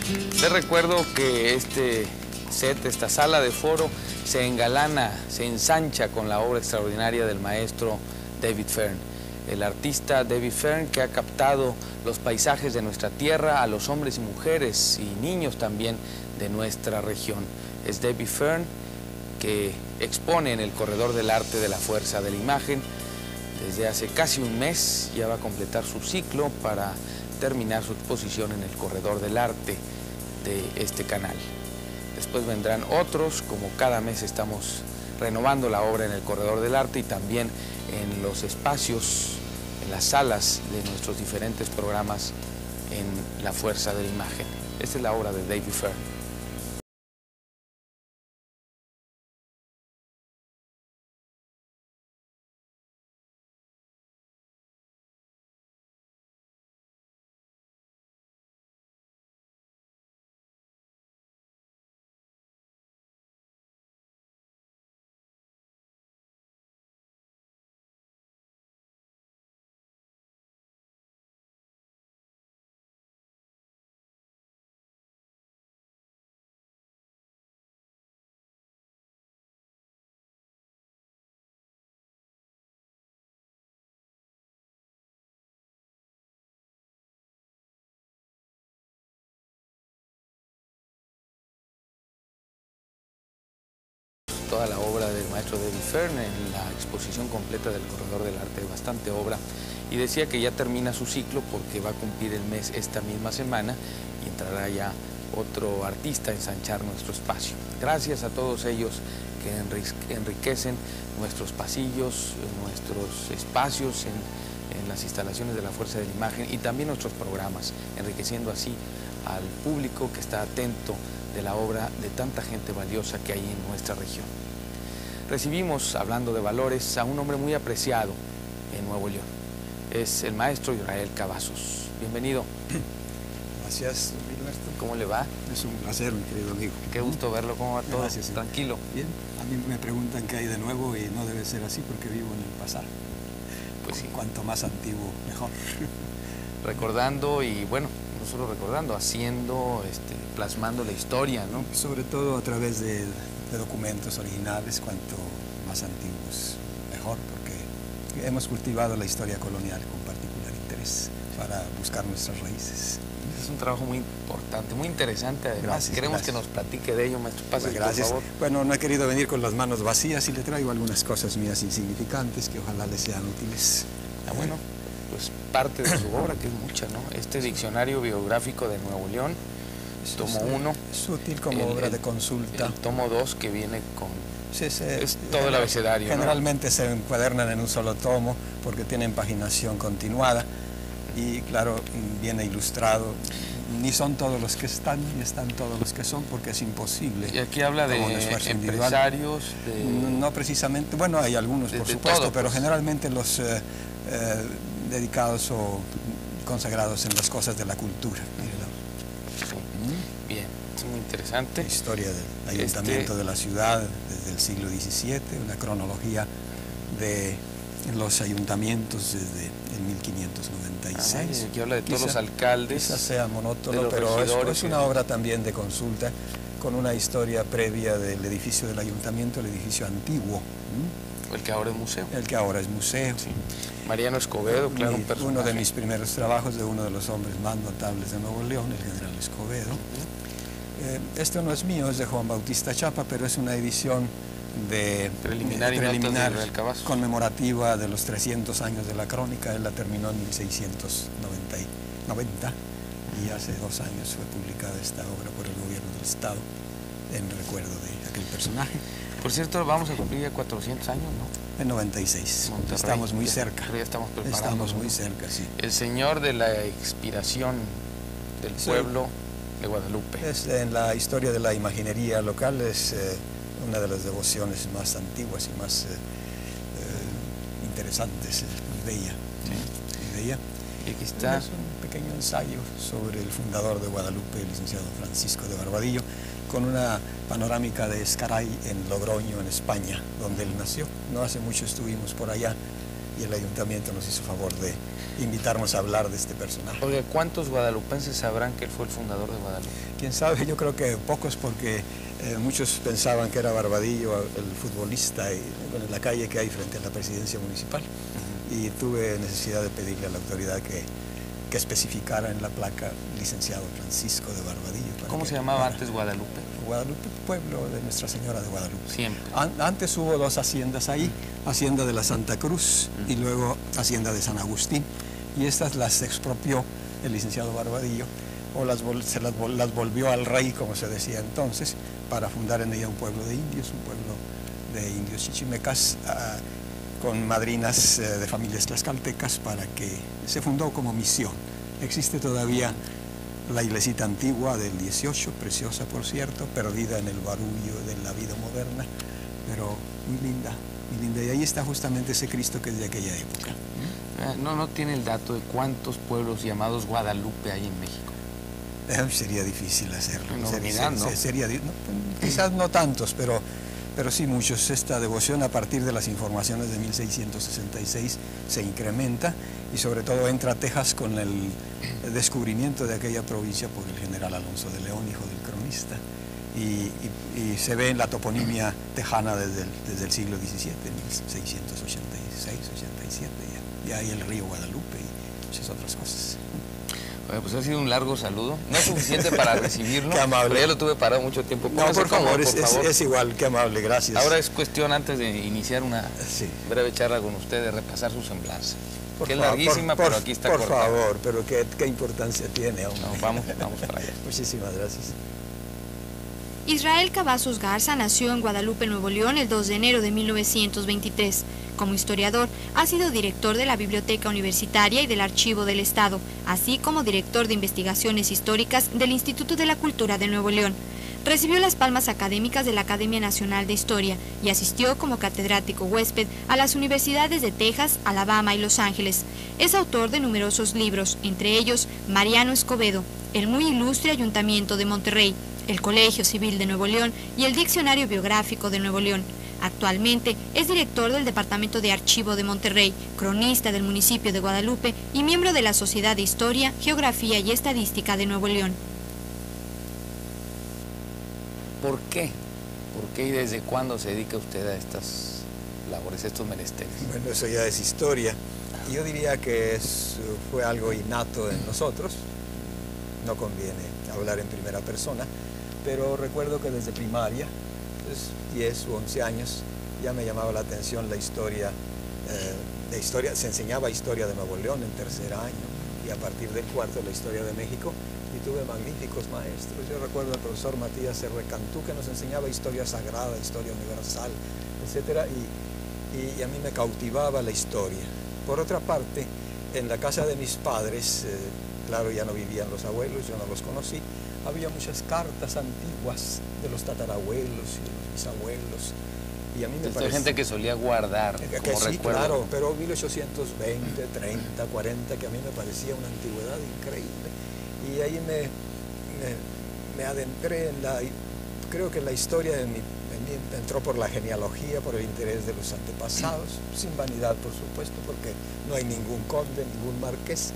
Les recuerdo que este set, esta sala de foro, se engalana, se ensancha con la obra extraordinaria del maestro David Fern. El artista David Fern, que ha captado los paisajes de nuestra tierra, a los hombres y mujeres y niños también de nuestra región. Es David Fern que expone en el Corredor del Arte de la Fuerza de la Imagen. Desde hace casi un mes ya va a completar su ciclo para terminar su exposición en el Corredor del Arte de este canal. Después vendrán otros, como cada mes estamos renovando la obra en el Corredor del Arte y también en los espacios, en las salas de nuestros diferentes programas en la Fuerza de la Imagen. Esta es la obra de David Fern. Toda la obra del maestro David Fern en la exposición completa del Corredor del Arte, bastante obra, y decía que ya termina su ciclo porque va a cumplir el mes esta misma semana y entrará ya otro artista a ensanchar nuestro espacio. Gracias a todos ellos que enriquecen nuestros pasillos, nuestros espacios en las instalaciones de la Fuerza de la Imagen y también nuestros programas, enriqueciendo así al público que está atento de la obra de tanta gente valiosa que hay en nuestra región. Recibimos, hablando de valores, a un hombre muy apreciado en Nuevo León. Es el maestro Israel Cavazos. Bienvenido. Gracias, Gilberto. ¿Cómo le va? Es un placer, mi querido amigo. Qué gusto verlo. ¿Cómo va todo? Gracias. Tranquilo. Bien. A mí me preguntan qué hay de nuevo y no debe ser así porque vivo en el pasado. Pues sí. Cuanto más antiguo, mejor. Recordando y, bueno, no solo recordando, haciendo, plasmando la historia, ¿no? Sobre todo a través de documentos originales, cuanto más antiguos, mejor, porque hemos cultivado la historia colonial con particular interés para buscar nuestras raíces. Es un trabajo muy importante, muy interesante además. Gracias, Queremos gracias. que nos platique de ello, maestro. Pase, Gracias. por favor. Bueno, no he querido venir con las manos vacías y le traigo algunas cosas mías insignificantes que ojalá les sean útiles. Bueno, pues parte de su obra, que es mucha, ¿no? Este diccionario biográfico de Nuevo León, tomo 1. Es útil como obra de consulta. El tomo 2 que viene con... Sí, es todo el abecedario, generalmente, ¿no? Se encuadernan en un solo tomo porque tienen paginación continuada y claro, viene ilustrado. Ni son todos los que están, ni están todos los que son, porque es imposible. Y aquí habla de empresarios, No precisamente, bueno, hay algunos por supuesto, todo, pero generalmente los dedicados o consagrados en las cosas de la cultura. Sí. Bien, es muy interesante. La historia del ayuntamiento de la ciudad desde el siglo XVII, una cronología de los ayuntamientos desde el 1596. Aquí habla de todos los alcaldes. Quizás sea monótono, pero es una obra también de consulta con una historia previa del edificio del ayuntamiento, el edificio antiguo. El que ahora es museo. El que ahora es museo. Sí. Mariano Escobedo, claro, un personaje. Uno de mis primeros trabajos de uno de los hombres más notables de Nuevo León, el general Escobedo. Esto no es mío, es de Juan Bautista Chapa, pero es una edición preliminar conmemorativa de los 300 años de la crónica. Él la terminó en 1690 y hace 2 años fue publicada esta obra por el gobierno del estado en recuerdo de aquel personaje. Por cierto, vamos a cumplir ya 400 años, ¿no? En 96. Monterrey, estamos muy cerca. Ya estamos preparando. Estamos muy cerca, sí. El Señor de la Expiración del pueblo de Guadalupe. En la historia de la imaginería local es una de las devociones más antiguas y más interesantes, muy bella. Sí. Muy bella. Y aquí está. Es un pequeño ensayo sobre el fundador de Guadalupe, el licenciado Francisco de Barbadillo, con una panorámica de Escaray en Logroño, en España, donde él nació. No hace mucho estuvimos por allá y el ayuntamiento nos hizo favor de invitarnos a hablar de este personaje. Porque ¿cuántos guadalupenses sabrán que él fue el fundador de Guadalupe? Quién sabe, yo creo que pocos, porque muchos pensaban que era Barbadillo, el futbolista, en la calle que hay frente a la presidencia municipal. Y tuve necesidad de pedirle a la autoridad que especificara en la placa licenciado Francisco de Barbadillo. ¿Cómo se llamaba antes Guadalupe? Guadalupe, pueblo de Nuestra Señora de Guadalupe. Siempre. Antes hubo dos haciendas ahí, Hacienda de la Santa Cruz y luego Hacienda de San Agustín. Y estas las expropió el licenciado Barbadillo, o las volvió al rey, como se decía entonces, para fundar en ella un pueblo de indios, chichimecas, con madrinas de familias tlaxcaltecas, para que se fundó como misión. Existe todavía la iglesita antigua del 18, preciosa por cierto, perdida en el barullo de la vida moderna, pero muy linda, muy linda. Y ahí está justamente ese Cristo que es de aquella época. No tiene el dato de cuántos pueblos llamados Guadalupe hay en México. Sería difícil hacerlo. Sería, quizás no tantos, pero sí muchos. Esta devoción, a partir de las informaciones de 1666, se incrementa y sobre todo entra a Texas con el descubrimiento de aquella provincia por el general Alonso de León, hijo del cronista, y se ve en la toponimia tejana desde el siglo XVII, 1686, 87, ya hay el río Guadalupe y muchas otras cosas. Bueno, pues ha sido un largo saludo. No es suficiente para recibirlo. Qué amable. Pero ya lo tuve parado mucho tiempo. No, por favor, es igual, qué amable, gracias. Ahora es cuestión, antes de iniciar una breve charla con usted, de repasar su semblanza. Que es larguísima, pero aquí está cortada. Por favor, pero qué importancia tiene, hombre. No, vamos para allá. Muchísimas gracias. Israel Cavazos Garza nació en Guadalupe, Nuevo León, el 2 de enero de 1923. Como historiador, ha sido director de la Biblioteca Universitaria y del Archivo del Estado, así como director de investigaciones históricas del Instituto de la Cultura de Nuevo León. Recibió las palmas académicas de la Academia Nacional de Historia y asistió como catedrático huésped a las universidades de Texas, Alabama y Los Ángeles. Es autor de numerosos libros, entre ellos Mariano Escobedo, el muy ilustre Ayuntamiento de Monterrey, el Colegio Civil de Nuevo León y el Diccionario Biográfico de Nuevo León. Actualmente es director del Departamento de Archivo de Monterrey, cronista del municipio de Guadalupe y miembro de la Sociedad de Historia, Geografía y Estadística de Nuevo León. ¿Por qué? ¿Por qué y desde cuándo se dedica usted a estas labores, a estos menesteres? Bueno, eso ya es historia. Yo diría que fue algo innato en nosotros. No conviene hablar en primera persona, pero recuerdo que desde primaria, 10 u 11 años, ya me llamaba la atención la historia, se enseñaba historia de Nuevo León en tercer año, y a partir del cuarto la historia de México, y tuve magníficos maestros. Yo recuerdo al profesor Matías R. Cantú, que nos enseñaba historia sagrada, historia universal, etc. Y a mí me cautivaba la historia. Por otra parte, en la casa de mis padres, claro, ya no vivían los abuelos, yo no los conocí, había muchas cartas antiguas de los tatarabuelos y de los bisabuelos. Y a mí me parece gente que solía guardar como sí, recuerdo. Claro, pero 1820, 30, 40, que a mí me parecía una antigüedad increíble. Y ahí me adentré creo que la historia en mí entró por la genealogía, por el interés de los antepasados, sin vanidad por supuesto, porque no hay ningún conde, ningún marqués.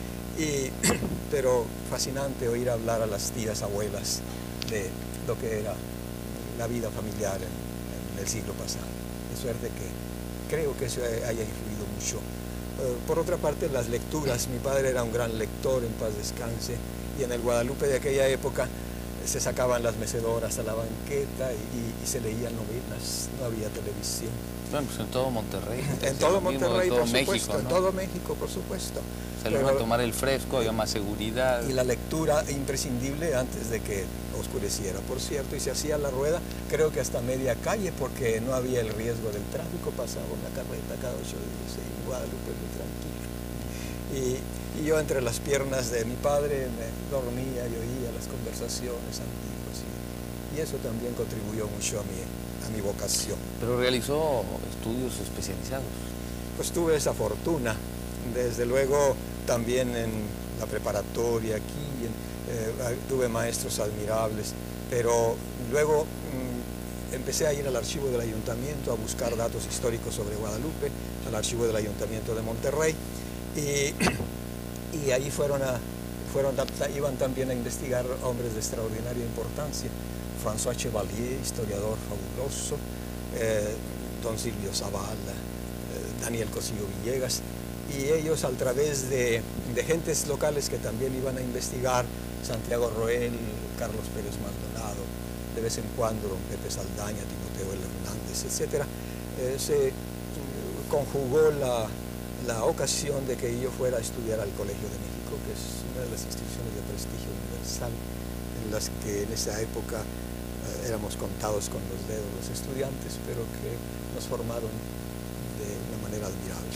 Pero fascinante oír hablar a las tías abuelas de lo que era la vida familiar en el siglo pasado. De suerte que creo que eso haya influido mucho. Por otra parte, las lecturas. Mi padre era un gran lector, en paz descanse, y en el Guadalupe de aquella época se sacaban las mecedoras a la banqueta y se leían novelas, no había televisión. Bueno, pues en todo Monterrey. En todo Monterrey, por supuesto, México, ¿no? En todo México, por supuesto. Salieron a tomar el fresco, había más seguridad. Y la lectura imprescindible antes de que oscureciera, por cierto, y se hacía la rueda, creo que hasta media calle, porque no había el riesgo del tráfico, pasaba una carreta cada 8 días en Guadalupe, muy tranquilo. Y yo entre las piernas de mi padre me dormía y oía las conversaciones antiguas, y eso también contribuyó mucho a mi vocación. Pero realizó estudios especializados. Pues tuve esa fortuna, desde luego también en la preparatoria aquí, tuve maestros admirables, pero luego empecé a ir al archivo del ayuntamiento a buscar datos históricos sobre Guadalupe, al archivo del ayuntamiento de Monterrey, Y ahí iban también a investigar hombres de extraordinaria importancia. François Chevalier, historiador fabuloso, don Silvio Zavala, Daniel Cosillo Villegas, y ellos a través de gentes locales que también iban a investigar, Santiago Roel, Carlos Pérez Maldonado, de vez en cuando don Pepe Saldaña, Timoteo L. Hernández, etc., se conjugó la ocasión de que yo fuera a estudiar al Colegio de México, que es una de las instituciones de prestigio universal, en las que en esa época éramos contados con los dedos los estudiantes, pero que nos formaron de una manera admirable.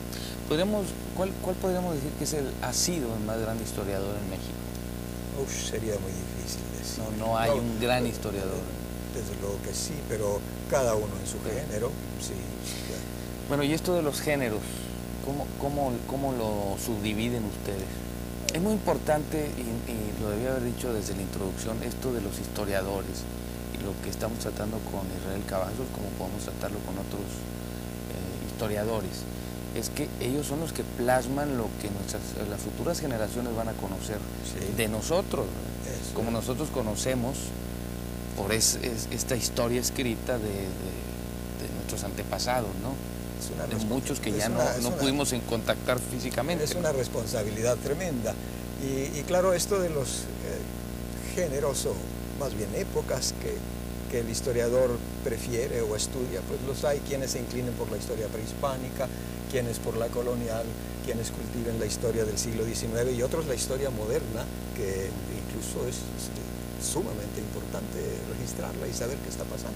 ¿Cuál podríamos decir que ha sido el más grande historiador en México? Sería muy difícil decir. No hay un gran historiador. Desde luego que sí, pero cada uno en su género, sí. Bueno, y esto de los géneros, ¿cómo lo subdividen ustedes? Es muy importante, y lo debía haber dicho desde la introducción, esto de los historiadores, y lo que estamos tratando con Israel Cavazos, como podemos tratarlo con otros historiadores, es que ellos son los que plasman lo que las futuras generaciones van a conocer de nosotros, como nosotros conocemos por esta historia escrita de nuestros antepasados, ¿no? De muchos que ya no pudimos contactar físicamente. Es una responsabilidad tremenda. Y claro, esto de los géneros, o más bien épocas que el historiador prefiere o estudia, pues los hay quienes se inclinen por la historia prehispánica, quienes por la colonial, quienes cultiven la historia del siglo XIX y otros la historia moderna, que incluso es sumamente importante registrarla y saber qué está pasando.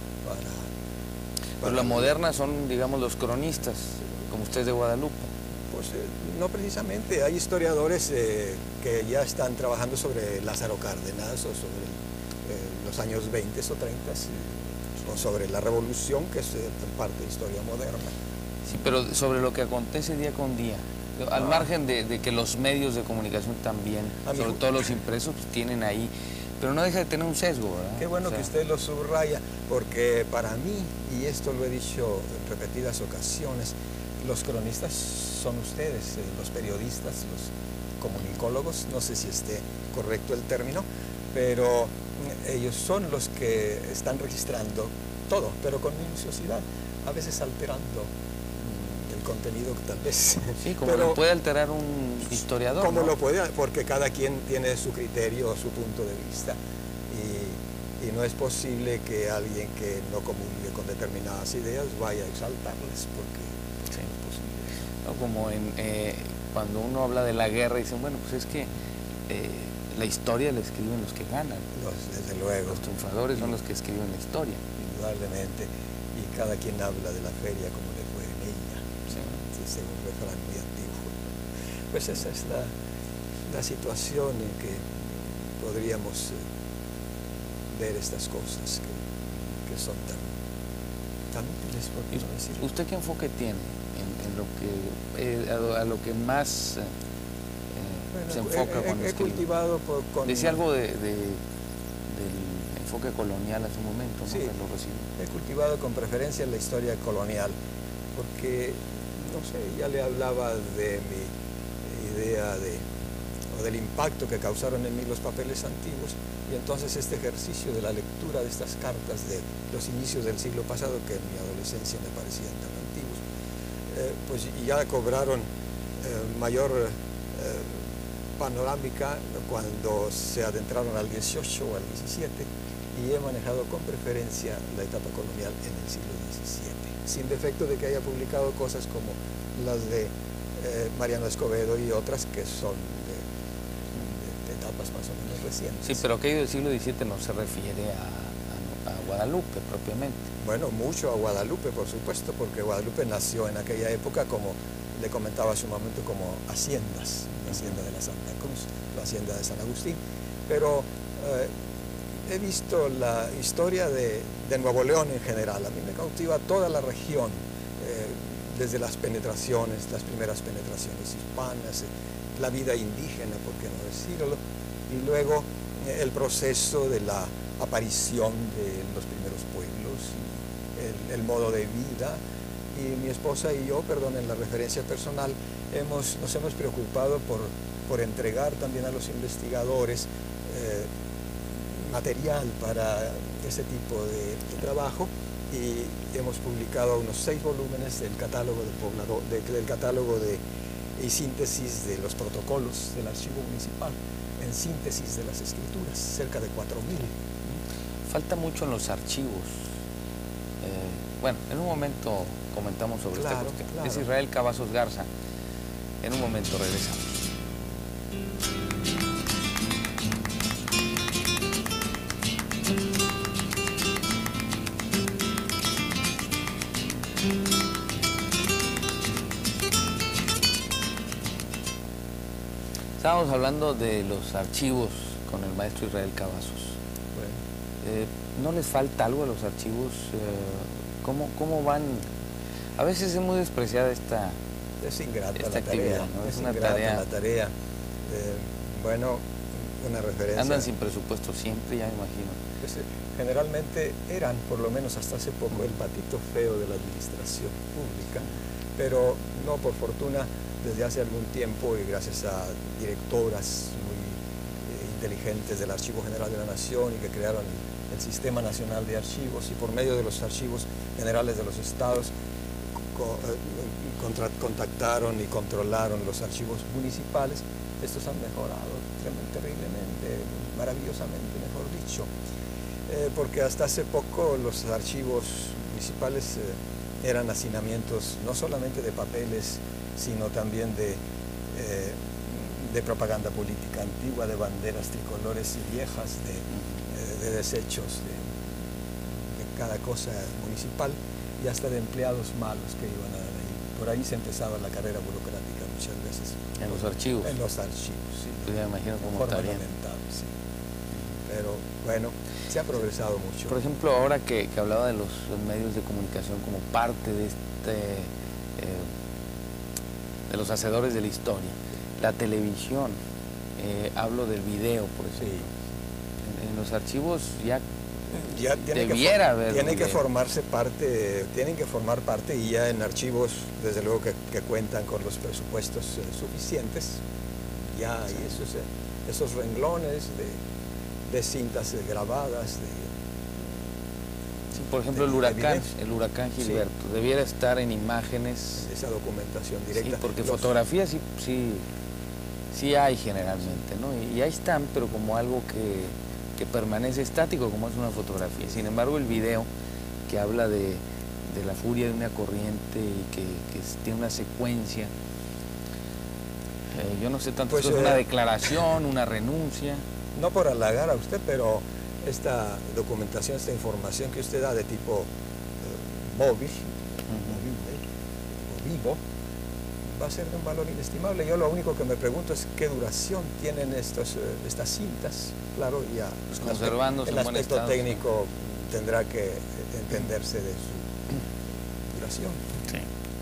Pero la moderna son, digamos, los cronistas, como ustedes de Guadalupe. Pues no precisamente, hay historiadores que ya están trabajando sobre Lázaro Cárdenas o sobre los años 20 o 30 o sobre la revolución, que es en parte historia moderna. Sí, pero sobre lo que acontece día con día, al margen de que los medios de comunicación también, sobre todo los impresos, pues, tienen ahí, pero no deja de tener un sesgo, ¿verdad? Qué bueno que usted lo subraya, porque para mí, y esto lo he dicho en repetidas ocasiones, los cronistas son ustedes, los periodistas, los comunicólogos, no sé si esté correcto el término, pero ellos son los que están registrando todo, pero con minuciosidad, a veces alterando el contenido tal vez. Sí, como lo puede alterar un historiador, como ¿no? lo puede, porque cada quien tiene su criterio, su punto de vista, y no es posible que alguien que no comulgue con determinadas ideas vaya a exaltarlas, porque sí, no es posible. No, como cuando uno habla de la guerra, dicen, bueno, pues es que la historia la escriben los que ganan. Desde luego. Los triunfadores son los que escriben la historia. Indudablemente. Y cada quien habla de la feria como le fue en ella. Sí. Según un refrán muy antiguo. Pues esa es la situación en que podríamos ver estas cosas que son tan útiles, por qué no decirlo. ¿Usted qué enfoque tiene en lo que, a lo que más se enfoca cuando escribe? Cultivado Decía algo del enfoque colonial hace un momento, ¿no? Sí, he cultivado con preferencia la historia colonial, porque, no sé, ya le hablaba de mi idea o del impacto que causaron en mí los papeles antiguos, y entonces este ejercicio de la lectura de estas cartas de los inicios del siglo pasado, que en mi adolescencia me parecían tan antiguos, pues ya cobraron mayor panorámica cuando se adentraron al 18 o al 17, y he manejado con preferencia la etapa colonial en el siglo XVII, sin defecto de que haya publicado cosas como las de Mariano Escobedo y otras que son de etapas más o menos recientes. Sí, pero aquello del siglo XVII no se refiere a Guadalupe propiamente. Bueno, mucho a Guadalupe, por supuesto, porque Guadalupe nació en aquella época, como le comentaba hace un momento, como haciendas, la hacienda de la Santa Cruz, la hacienda de San Agustín, pero he visto la historia de Nuevo León en general. A mí me cautiva toda la región, desde las penetraciones, las primeras penetraciones hispanas, la vida indígena, por qué no decirlo, y luego el proceso de la aparición de los primeros pueblos, el modo de vida, y mi esposa y yo, perdonen la referencia personal, nos hemos preocupado por entregar también a los investigadores material para ese tipo de trabajo, y hemos publicado unos 6 volúmenes del catálogo y síntesis de los protocolos del Archivo Municipal, en síntesis de las escrituras, cerca de 4.000. Falta mucho en los archivos. Bueno, en un momento comentamos sobre esta cuestión. Claro. Es Israel Cavazos Garza. En un momento regresamos. Estábamos hablando de los archivos con el maestro Israel Cavazos. Bueno. ¿No les falta algo a los archivos? ¿Cómo van? A veces es muy despreciada esta ingrata esta la actividad, tarea, ¿no? Es una ingrata tarea. la tarea. Bueno, una referencia. Andan sin presupuesto siempre, ya me imagino. Pues, generalmente eran, por lo menos hasta hace poco, el patito feo de la administración pública, pero no, por fortuna, desde hace algún tiempo, y gracias a directoras muy inteligentes del Archivo General de la Nación, y que crearon el Sistema Nacional de Archivos, y por medio de los archivos generales de los estados contactaron y controlaron los archivos municipales. Estos han mejorado terriblemente, maravillosamente, mejor dicho, porque hasta hace poco los archivos municipales eran hacinamientos no solamente de papeles, sino también de propaganda política antigua, de banderas tricolores y viejas, de desechos de cada cosa municipal, y hasta de empleados malos que iban a dar ahí. Por ahí se empezaba la carrera burocrática muchas veces. ¿En los archivos? En los archivos, sí. Pues ya me imagino cómo Forma estarían. lamentable, sí. Pero bueno, se ha progresado mucho. Por ejemplo, ahora que hablaba de los medios de comunicación como parte de de los hacedores de la historia, la televisión, hablo del video, por ejemplo. Sí. En los archivos ya debiera haber. Tienen que formar parte, y ya en archivos, desde luego que cuentan con los presupuestos suficientes, ya hay esos renglones de cintas grabadas. Sí, por ejemplo, el huracán Gilberto, sí, debiera estar en imágenes. Esa documentación directa. Sí, porque fotografías sí hay generalmente, ¿no? Y ahí están, pero como algo que permanece estático, como es una fotografía. Sin embargo, el video, que habla de la furia de una corriente y que tiene una secuencia, yo no sé tanto, pues, si es una declaración, una renuncia. No por halagar a usted, pero esta documentación, esta información que usted da de tipo móvil, vivo, va a ser de un valor inestimable. Yo lo único que me pregunto es qué duración tienen estas cintas. Claro, ya pues conservándose el aspecto técnico tendrá que entenderse de su duración. Sí.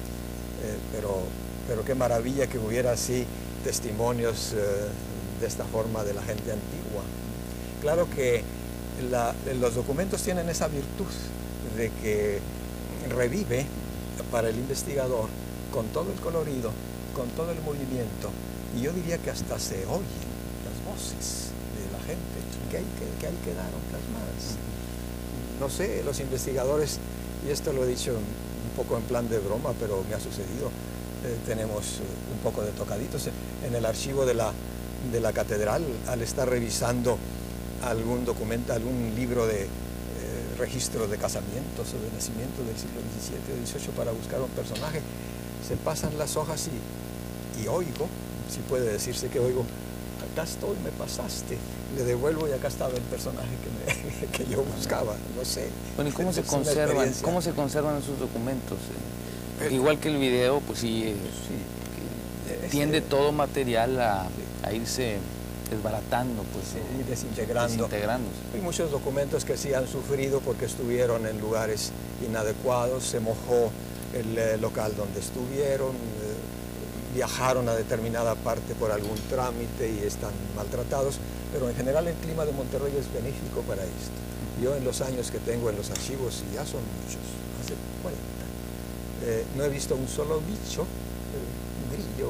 Pero qué maravilla que hubiera así testimonios de esta forma de la gente antigua. Claro que los documentos tienen esa virtud de que revive para el investigador con todo el colorido, con todo el movimiento, y yo diría que hasta se oyen las voces de la gente que ahí quedaron plasmadas. No sé, los investigadores, y esto lo he dicho un poco en plan de broma, pero me ha sucedido, tenemos un poco de tocaditos en el archivo de la catedral, al estar revisando algún documento, algún libro de registro de casamientos o de nacimiento del siglo XVII o XVIII para buscar un personaje. Se pasan las hojas y oigo, si puede decirse que oigo, acá estoy, me pasaste, le devuelvo y acá estaba el personaje que yo buscaba, no sé. Bueno, ¿y cómo se conservan esos documentos? Igual que el video, pues sí, tiende todo material a irse desbaratando, pues, y desintegrándose. Hay muchos documentos que sí han sufrido porque estuvieron en lugares inadecuados, se mojó el local donde estuvieron, viajaron a determinada parte por algún trámite y están maltratados, pero en general el clima de Monterrey es benéfico para esto. Yo en los años que tengo en los archivos, y ya son muchos, hace 40, no he visto un solo bicho, un grillo,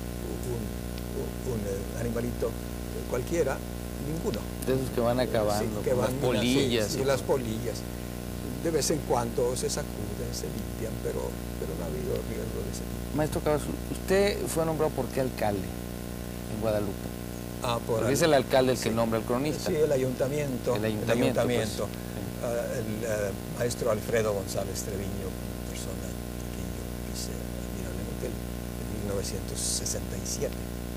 un animalito cualquiera, ninguno. De esos que van acabando, sí, que van, las polillas. Sí, las polillas. De vez en cuando se sacuden, se limpian, pero no ha habido riesgo de ese tipo. Maestro Cavazos, usted fue nombrado ¿por qué alcalde en Guadalupe? Porque es el alcalde el que nombra al cronista. Sí, el ayuntamiento. Pues, el maestro Alfredo González Treviño, persona que yo quise admirablemente en 1967.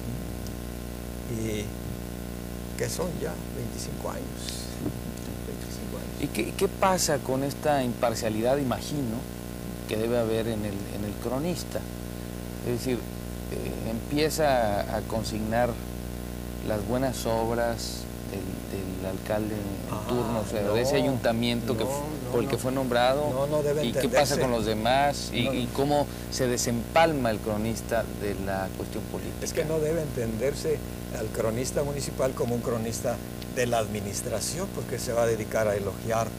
Y que son ya 25 años. 25 años. ¿Y qué pasa con esta imparcialidad, imagino, que debe haber en el cronista? Es decir, empieza a consignar las buenas obras del alcalde en turno, o sea, de ese ayuntamiento por el que fue nombrado, y qué pasa con los demás, y cómo se desempalma el cronista de la cuestión política. Es que no debe entenderse al cronista municipal como un cronista de la administración, porque se va a dedicar a elogiar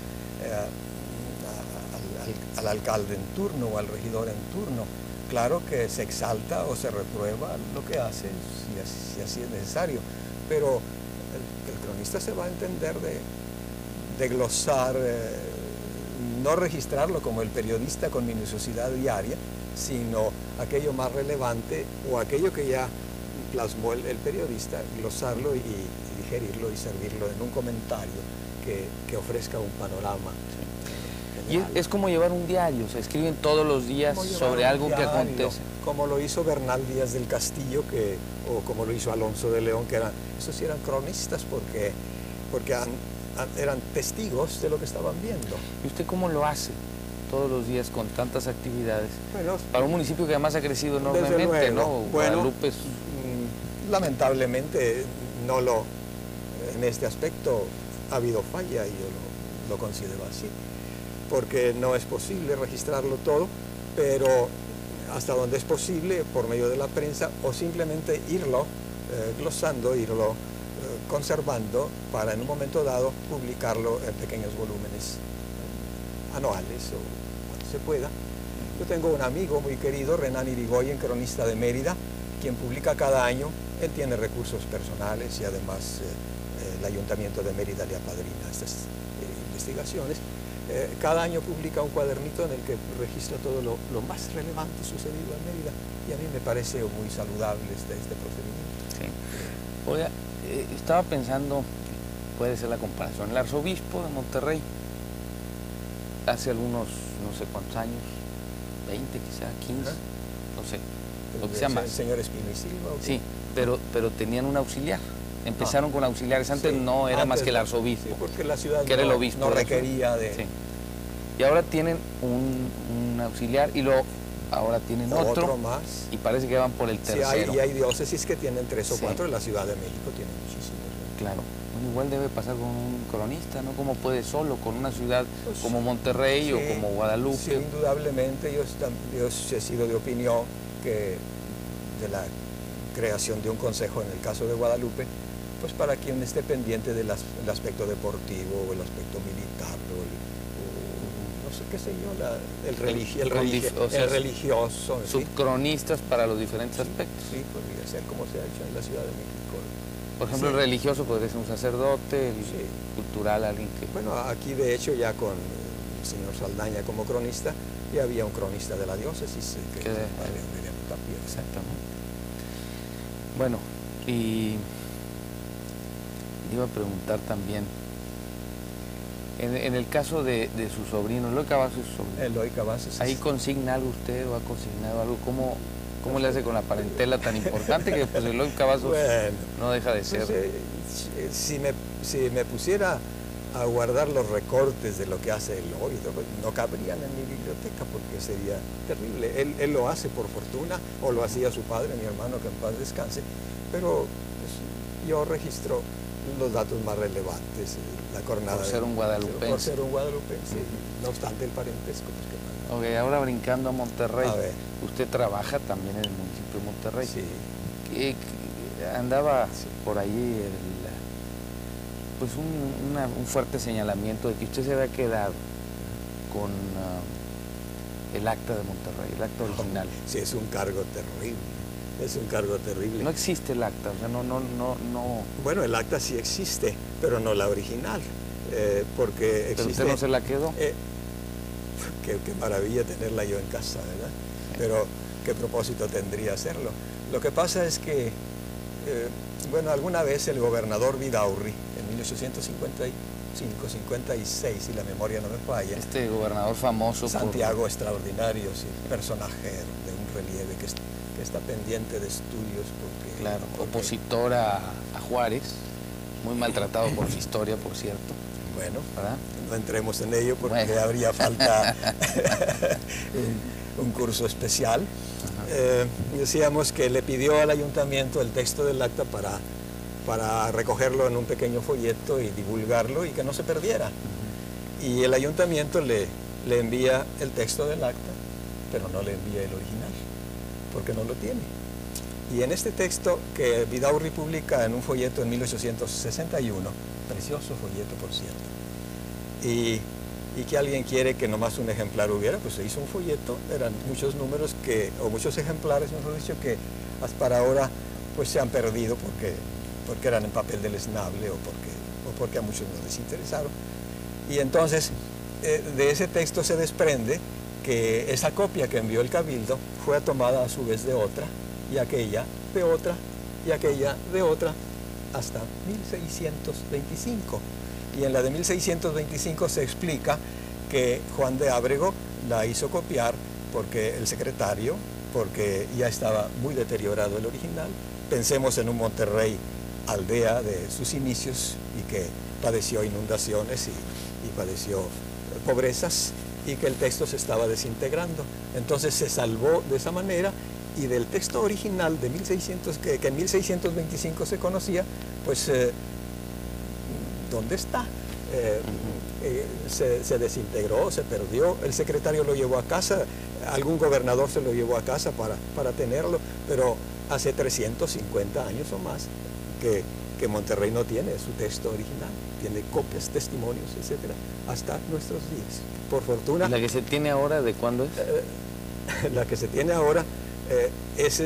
al alcalde en turno o al regidor en turno. Claro que se exalta o se reprueba lo que hace, si así es necesario, pero el cronista se va a entender de glosar, no registrarlo como el periodista con minuciosidad diaria, sino aquello más relevante o aquello que ya plasmó el periodista, glosarlo y digerirlo y servirlo en un comentario que ofrezca un panorama. Y es como llevar un diario, se escriben todos los días sobre algo que acontece. Como lo hizo Bernal Díaz del Castillo, o como lo hizo Alonso de León, esos sí eran cronistas porque eran testigos de lo que estaban viendo. ¿Y usted cómo lo hace todos los días con tantas actividades? Bueno, para un municipio que además ha crecido enormemente, luego, ¿no? Bueno, Guadalupe lamentablemente en este aspecto ha habido falla y yo lo considero así, porque no es posible registrarlo todo, pero hasta donde es posible por medio de la prensa o simplemente irlo glosando, irlo conservando para en un momento dado publicarlo en pequeños volúmenes anuales o cuando se pueda. Yo tengo un amigo muy querido, Renan Irigoyen, cronista de Mérida, quien publica cada año. Él tiene recursos personales y además el Ayuntamiento de Mérida le apadrina estas investigaciones. Cada año publica un cuadernito en el que registra todo lo más relevante sucedido en Mérida, y a mí me parece muy saludable este procedimiento. Sí. Oiga, estaba pensando, puede ser la comparación, el arzobispo de Monterrey, hace algunos, no sé cuántos años, 20 quizá, 15, no sé, lo que sea más. ¿El señor Espino y Silva? Sí, pero tenían un auxiliar. Empezaron con auxiliares, antes no era más que el arzobispo, porque la ciudad que era el obispo, no requería de... Sí. Y ahora tienen un auxiliar y ahora tienen otro más. Y parece que van por el tercero. Sí, hay diócesis que tienen 3 o 4, en la Ciudad de México tienen muchísimos. Claro, bueno, igual debe pasar con un cronista, ¿no? Como puede solo, con una ciudad como Monterrey o como Guadalupe. Sí, indudablemente, yo he sido de opinión que de la creación de un consejo en el caso de Guadalupe, pues para quien esté pendiente del aspecto deportivo o el aspecto militar o no sé qué sé yo, el religioso. Subcronistas para los diferentes aspectos. Sí, podría ser como se ha hecho en la Ciudad de México. Por ejemplo, el religioso podría ser un sacerdote, el cultural, alguien que... Bueno, aquí de hecho ya con el señor Saldaña como cronista, ya había un cronista de la diócesis, que es el padre Aureliano Tapia. Exactamente. Bueno, y iba a preguntar también, en el caso de su sobrino, Eloy Cavazos, Eloy Cavazos. ¿Ahí consigna algo usted o ha consignado algo? ¿Cómo le hace con la parentela tan importante que pues Eloy Cavazos no deja de ser? Pues, si me pusiera a guardar los recortes de lo que hace Eloy, no cabrían en mi biblioteca porque sería terrible. Él lo hace por fortuna, o lo hacía su padre, mi hermano, que en paz descanse, pero pues, yo registro los datos más relevantes, la cornada. Por ser un guadalupense. Por ser un guadalupense, no obstante el parentesco. Ok, ahora brincando a Monterrey, a ver. Usted trabaja también en el municipio de Monterrey. Sí. Andaba por ahí pues un fuerte señalamiento de que usted se había quedado el acta de Monterrey, el acta original. Sí, es un cargo terrible. Es un cargo terrible. No existe el acta, o sea, no. Bueno, el acta sí existe, pero no la original, porque existe... ¿Pero usted no se la quedó? Qué maravilla tenerla yo en casa, ¿verdad? Pero qué propósito tendría hacerlo. Lo que pasa es que, bueno, alguna vez el gobernador Vidaurri, en 1855-56, si la memoria no me falla... Este gobernador famoso Santiago extraordinario, sí, personaje de un relieve que está pendiente de estudios porque... Claro, opositor a Juárez, muy maltratado por su historia, por cierto. Bueno, ¿verdad? No entremos en ello porque habría falta un curso especial. Decíamos que le pidió al ayuntamiento el texto del acta para recogerlo en un pequeño folleto y divulgarlo y que no se perdiera. Y el ayuntamiento le envía el texto del acta, pero no le envía el original, porque no lo tiene. Y en este texto que Vidaurri publica en un folleto en 1861, precioso folleto por cierto, y que alguien quiere que nomás un ejemplar hubiera, pues se hizo un folleto, eran muchos números o muchos ejemplares, mejor dicho, que hasta para ahora pues se han perdido porque eran en papel deleznable o porque a muchos no les interesaron. Y entonces de ese texto se desprende que esa copia que envió el Cabildo fue tomada a su vez de otra, y aquella de otra, y aquella de otra, hasta 1625. Y en la de 1625 se explica que Juan de Ábrego la hizo copiar porque el secretario, porque ya estaba muy deteriorado el original. Pensemos en un Monterrey aldea de sus inicios y que padeció inundaciones y padeció pobrezas y que el texto se estaba desintegrando. Entonces se salvó de esa manera y del texto original de 1600, que en 1625 se conocía, pues ¿dónde está? Se desintegró, se perdió, el secretario lo llevó a casa, algún gobernador se lo llevó a casa para tenerlo, pero hace 350 años o más que Monterrey no tiene su texto original, tiene copias, testimonios, etcétera, hasta nuestros días. Por fortuna... ¿La que se tiene ahora de cuándo es? La que se tiene ahora es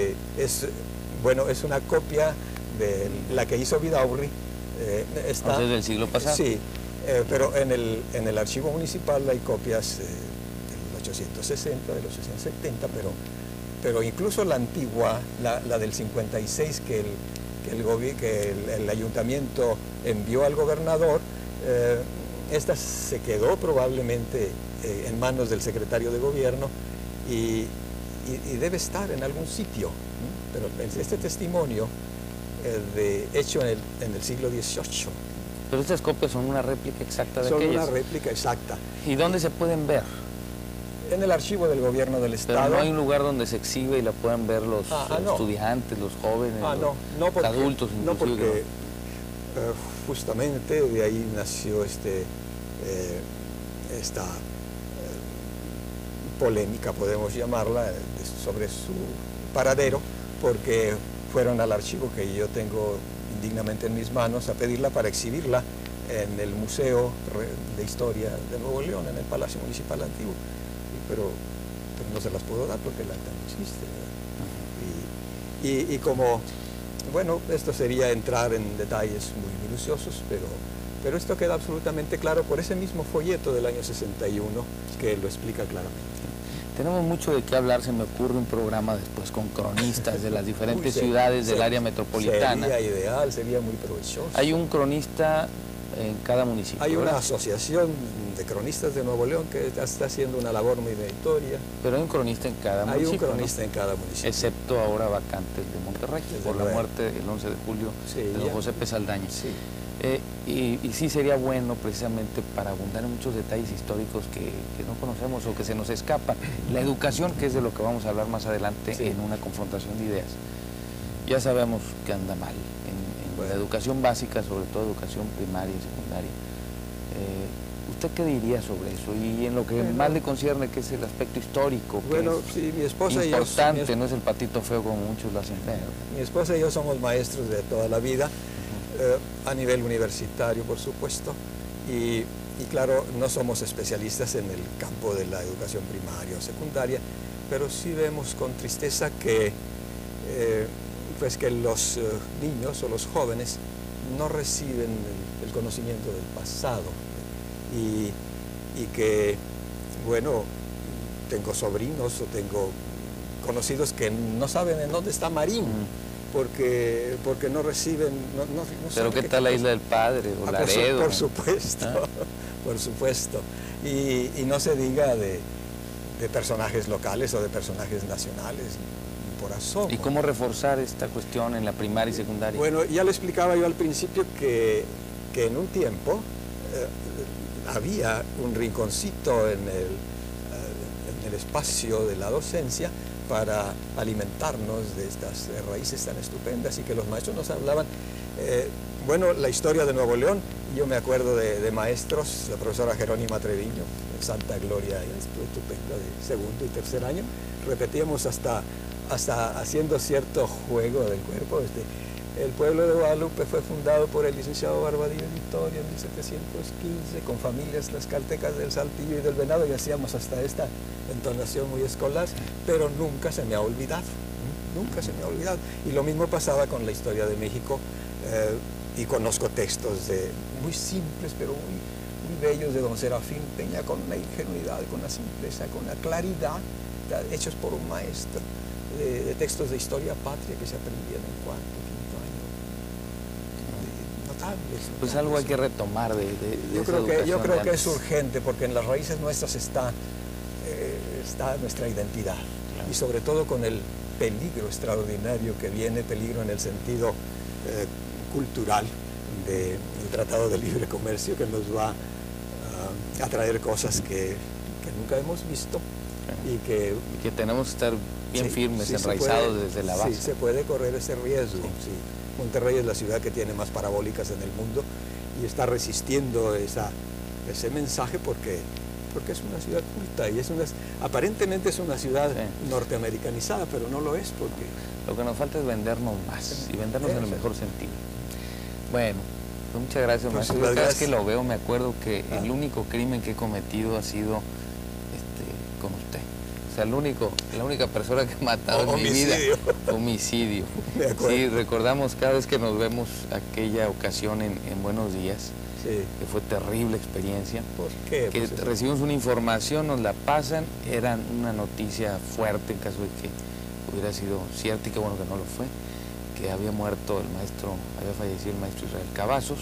una copia de la que hizo Vidaurri. Está del siglo pasado. Sí, pero en el archivo municipal hay copias del 860, del 870, pero incluso la antigua, la del 56 que el ayuntamiento envió al gobernador, esta se quedó probablemente en manos del secretario de gobierno y debe estar en algún sitio, pero este testimonio hecho en el siglo XVIII. Pero estas copias son una réplica exacta de aquellas. Son una réplica exacta. ¿Y dónde se pueden ver? En el archivo del gobierno del Estado. Pero no hay un lugar donde se exhibe y la puedan ver los estudiantes, los jóvenes, los adultos inclusive. No, porque justamente de ahí nació esta polémica, podemos llamarla, sobre su paradero, porque fueron al archivo que yo tengo indignamente en mis manos a pedirla para exhibirla en el Museo de Historia de Nuevo León, en el Palacio Municipal Antiguo, pero no se las puedo dar porque el acta no existe, ¿verdad? Y como, bueno, esto sería entrar en detalles muy minuciosos, pero esto queda absolutamente claro por ese mismo folleto del año 61 que lo explica claramente. Tenemos mucho de qué hablar, se me ocurre un programa después con cronistas de las diferentes ciudades del área metropolitana. Sería ideal, sería muy provechoso. Hay un cronista en cada municipio. Hay una asociación de cronistas de Nuevo León que está haciendo una labor muy meritoria. Pero hay un cronista en cada municipio. Hay un cronista en cada municipio. Excepto ahora vacantes de Monterrey, por la muerte el 11 de julio de don José P. Saldaña. Sí. Y sí sería bueno precisamente para abundar en muchos detalles históricos que no conocemos o que se nos escapan. La educación, que es de lo que vamos a hablar más adelante en una confrontación de ideas. Ya sabemos que anda mal en la educación básica, sobre todo educación primaria y secundaria. ¿Usted qué diría sobre eso? Y en lo que más le concierne, que es el aspecto histórico, que sí, mi esposa importante, y yo, no es el patito feo como muchos lo hacen ver. Mi esposa y yo somos maestros de toda la vida, a nivel universitario, por supuesto, y Y claro, no somos especialistas en el campo de la educación primaria o secundaria, pero sí vemos con tristeza que, pues que los niños o los jóvenes no reciben el conocimiento del pasado y que, bueno, tengo sobrinos o tengo conocidos que no saben en dónde está Marín, porque no reciben... No pero ¿qué tal la Isla del Padre o Laredo? Por supuesto, por supuesto. Y no se diga de personajes locales o de personajes nacionales, por asomo. ¿Y cómo reforzar esta cuestión en la primaria y secundaria? Bueno, ya lo explicaba yo al principio que en un tiempo había un rinconcito en el espacio de la docencia para alimentarnos de estas raíces tan estupendas y que los maestros nos hablaban. Bueno, la historia de Nuevo León, yo me acuerdo de maestros, la profesora Jerónima Treviño, Santa Gloria, estupenda, de segundo y tercer año, repetíamos hasta haciendo cierto juego del cuerpo. El pueblo de Guadalupe fue fundado por el licenciado Barbadillo Victoria en 1715 con familias tlaxcaltecas del Saltillo y del Venado, y hacíamos hasta esta entonación muy escolar, pero nunca se me ha olvidado, nunca se me ha olvidado. Y lo mismo pasaba con la historia de México, y conozco textos muy simples, pero muy bellos de don Serafín Peña, con una ingenuidad, con una simpleza, con una claridad, hechos por un maestro, de textos de historia patria que se aprendían en cuarto, quinto año. Notables. Pues algo hay que retomar de yo creo que es urgente, porque en las raíces nuestras está nuestra identidad, claro. Y sobre todo con el peligro extraordinario que viene, peligro en el sentido cultural del Tratado de Libre Comercio, que nos va a traer cosas que nunca hemos visto, y que tenemos que estar bien firmes, enraizados desde la base. Sí, se puede correr ese riesgo. Sí. Monterrey es la ciudad que tiene más parabólicas en el mundo y está resistiendo ese mensaje porque es una ciudad culta y aparentemente es una ciudad norteamericanizada, pero no lo es, porque... Lo que nos falta es vendernos más, y vendernos en el mejor sentido. Bueno, pues muchas gracias, maestro. Cada vez que lo veo me acuerdo que el único crimen que he cometido ha sido con usted. O sea, la única persona que he matado en mi vida. Homicidio. Sí, recordamos cada vez que nos vemos aquella ocasión en Buenos Días, que fue terrible experiencia. ¿Por qué? Que recibimos una información, nos la pasan, era una noticia fuerte en caso de que hubiera sido cierta, y qué bueno que no lo fue, que había muerto había fallecido el maestro Israel Cavazos.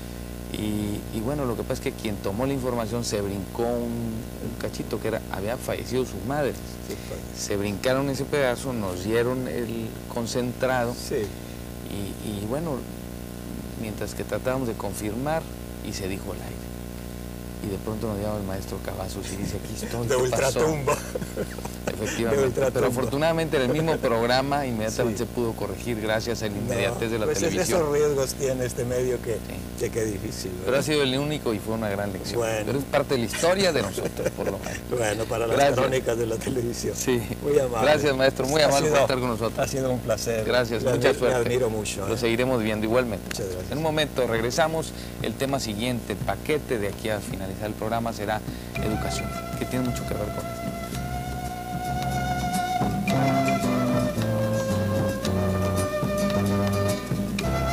Y bueno, lo que pasa es que quien tomó la información se brincó un cachito que había fallecido su madre. Sí, se brincaron ese pedazo, nos dieron el concentrado. Sí. Y bueno, mientras que tratábamos de confirmar, y se dijo al aire. Y de pronto nos llama el maestro Cavazos y dice: aquí estoy. De ultratumba. Efectivamente, pero afortunadamente en el mismo programa inmediatamente se pudo corregir gracias a la inmediatez de la televisión. Esos riesgos tiene este medio que qué difícil, ¿verdad? Pero ha sido el único y fue una gran lección. Bueno. Pero es parte de la historia de nosotros, por lo menos. Bueno, para las crónicas de la televisión. Sí. Muy amable. Gracias, maestro, muy amable por estar con nosotros. Ha sido un placer. Gracias, mucha suerte. Me admiro mucho. Lo seguiremos viendo igualmente. Muchas gracias. En un momento regresamos. El tema siguiente, el paquete de aquí a finalizar el programa será educación, que tiene mucho que ver con esto.